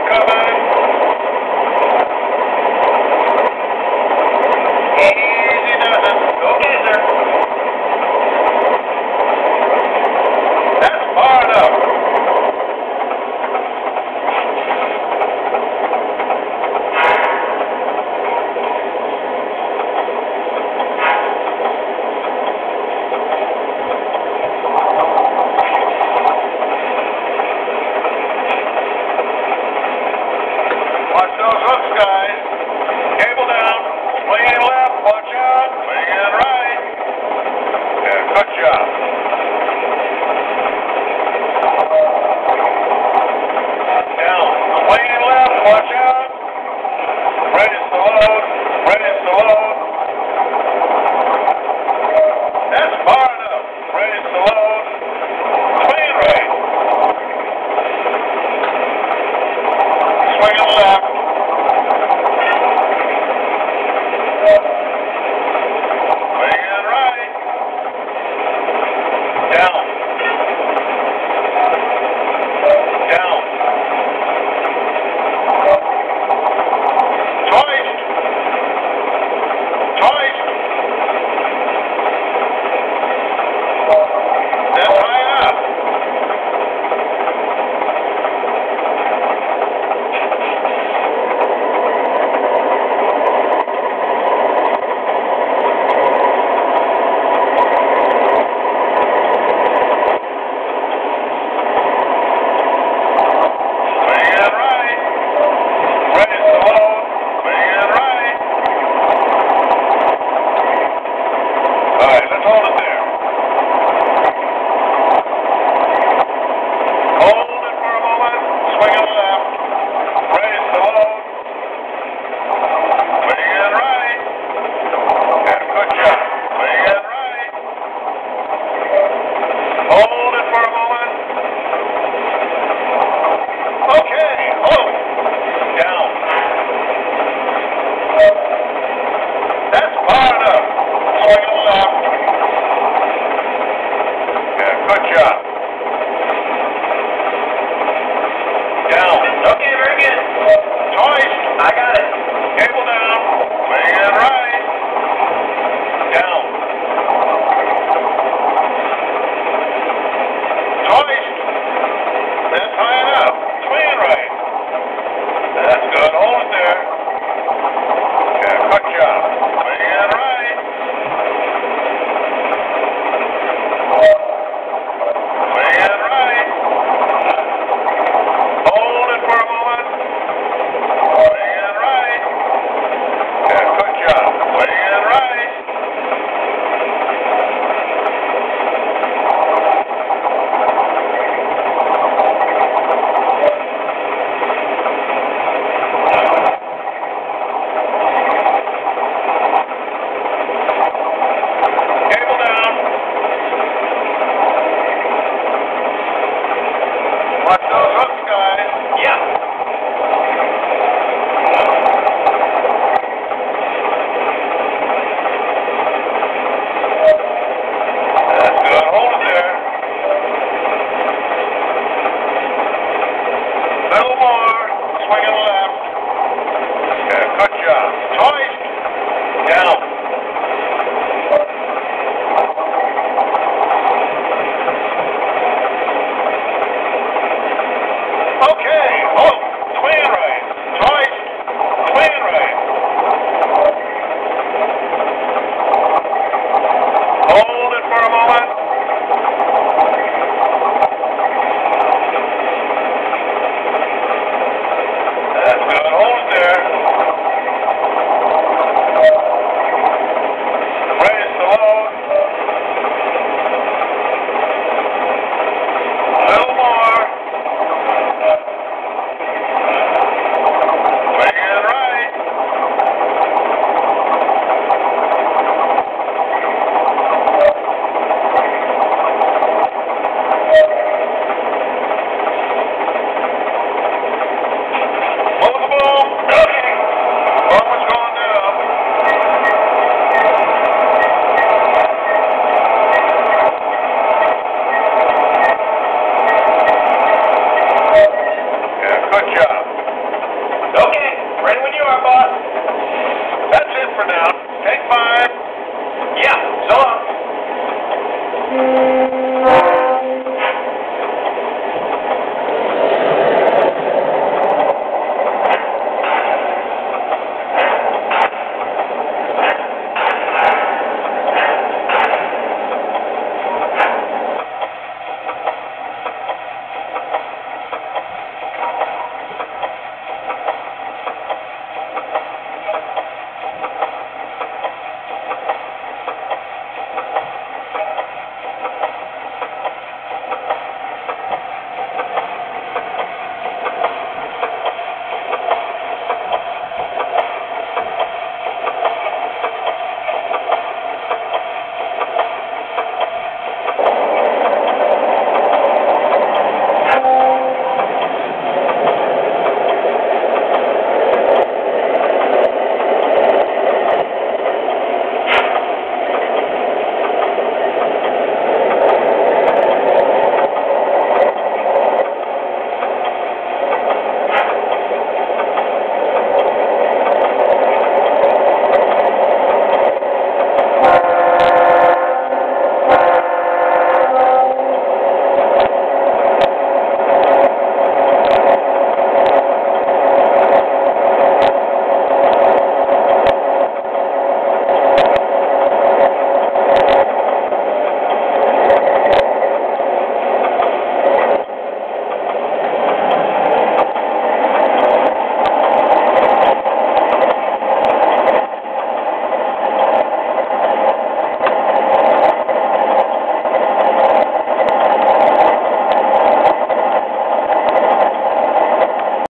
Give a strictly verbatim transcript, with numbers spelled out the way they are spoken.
coming. Easy does it. Okay, sir. That's far enough. Watch those hooks, guys. Cable down. Swinging left. Watch out. Swinging right. Yeah, good job. Down. Swinging left. Watch out. Ready to load. Ready to load. That's far enough. Ready to load. Swinging right. Swinging left. Swinging right. Down. Down. Twice. Twice. That's high enough. Swinging right. Ready to load. Swinging right. All right, let's hold it there. Hold it for a moment. Swinging left. Ready to load. Swinging right. Yeah, good job. Swinging right. Hold it for a moment. Okay, hold. Down. That's far enough. Swinging left. Yeah, good job. Down. Okay, very good. Twice. I got it. Cable down. Swinging right. Down. Twice. That's high enough. Swinging right. That's good. Hold it there. Yeah, good job. Swinging right. Swinging right. Hold it for a moment. Swinging right. Yeah, good job. Swinging right. Cable down. Watch those hooks, guys. Yeah. That's good. Hold it there. Little more. Swinging left. Yeah, good job. Twice. Down. Okay, hold. Swinging right. Twice. Swinging right. Hold it for a moment. That's good. Hold it there. Okay, ready when you are, boss. That's it for now. Take five. Yeah, so long.